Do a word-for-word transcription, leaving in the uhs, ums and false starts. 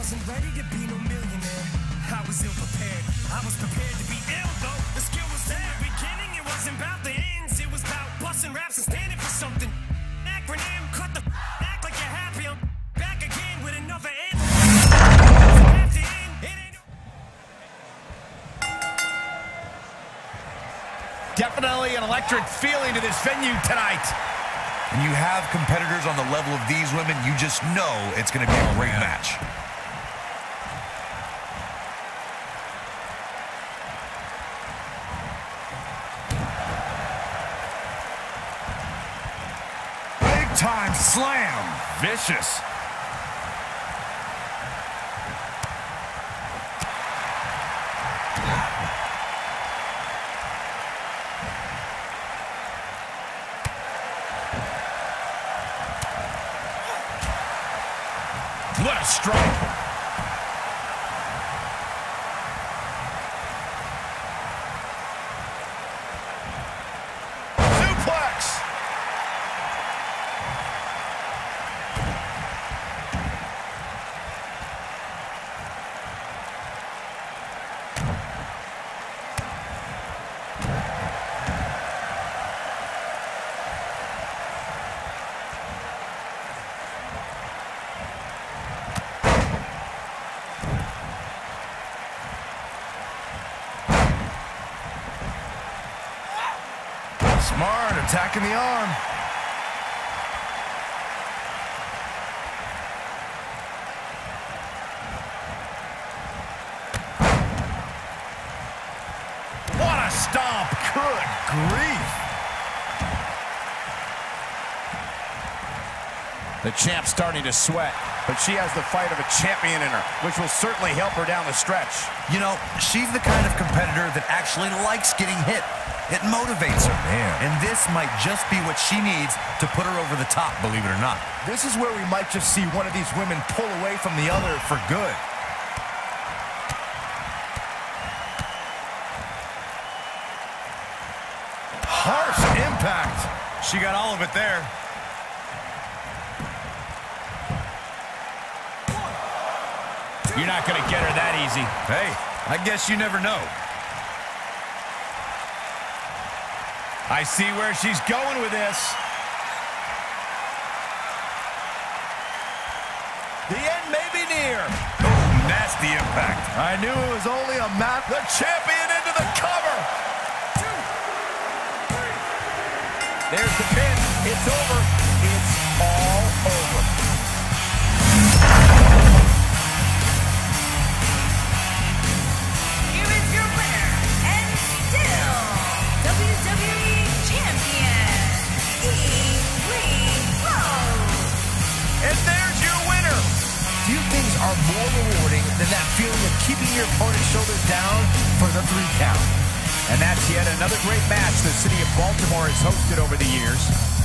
wasn't ready to be no millionaire. I was ill prepared. I was prepared to be ill though. The skill was there. In the beginning, it wasn't about the ends. It was about busting raps and standing for something. Acronym, cut the act like you're happy. I'm back again with another end. After end, it ain't no Definitely an electric feeling to this venue tonight. When you have competitors on the level of these women, you just know it's going to be a great match. Big time slam. Vicious. What a strike. Suplex. Smart, attacking the arm. What a stomp. Good grief. The champ's starting to sweat, but she has the fight of a champion in her, which will certainly help her down the stretch. You know, she's the kind of competitor that actually likes getting hit. It motivates her, man. And this might just be what she needs to put her over the top, believe it or not. This is where we might just see one of these women pull away from the other for good. Harsh impact. She got all of it there. You're not going to get her that easy. Hey, I guess you never know. I see where she's going with this. The end may be near. Oh, nasty impact. I knew it was only a match. The champion into the cover. Two, three. There's the pin. It's over. It's all over. Here is your winner, and still W W E Champion, Ellie. And there's your winner. Few things are more rewarding than that feeling of keeping your opponent's shoulders down for the three count. And that's yet another great match the city of Baltimore has hosted over the years.